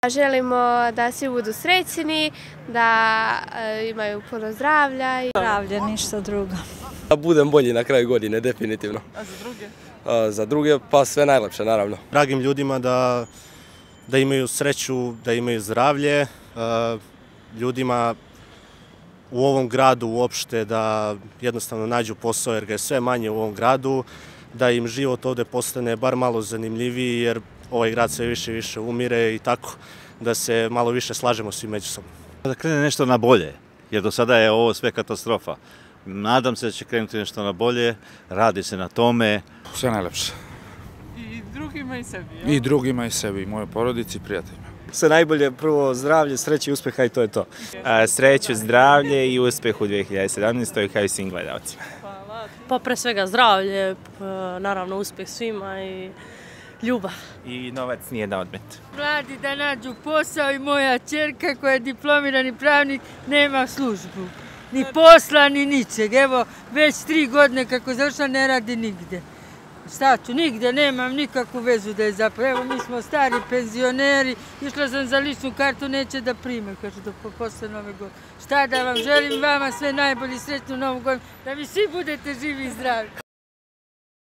Želimo da svi budu srećni, da imaju puno zdravlja. Zdravlje, ništa drugo. Da budem bolji na kraju godine, definitivno. A za druge? Za druge pa sve najlepše, naravno. Dragim ljudima da imaju sreću, da imaju zdravlje, ljudima u ovom gradu uopšte da jednostavno nađu posao jer ga je sve manje u ovom gradu, da im život ovde postane bar malo zanimljiviji jer ovaj grad sve više i više umire i tako da se malo više slažemo svi međusobno. Da krene nešto na bolje, jer do sada je ovo sve katastrofa. Nadam se da će krenuti nešto na bolje, radi se na tome. Sve najlepše. I drugima i sebi, ja? I drugima i sebi, i mojoj porodici i prijateljima. Sve najbolje, prvo zdravlje, sreće i uspeha i to je to. Sreću, zdravlje i uspeh u 2017. kao i svim gledalcima. Pa pre svega zdravlje, naravno uspeh svima i ljubav. I novac nije na odmet. Mladi da nađu posao i moja ćerka koja je diplomirani pravnik nema službu. Ni posla, ni ničeg. Evo, već 3 godine kako završila ne radi nigde. Šta ću, nigde nemam nikakvu vezu da je zapravo. Evo, mi smo stari penzioneri, išla sam za ličnu kartu, neće da prime, kaže, posle Nove godine. Šta da vam želim, vama sve najbolje, sretnu Novu godinu, da vi svi budete živi i zdravi.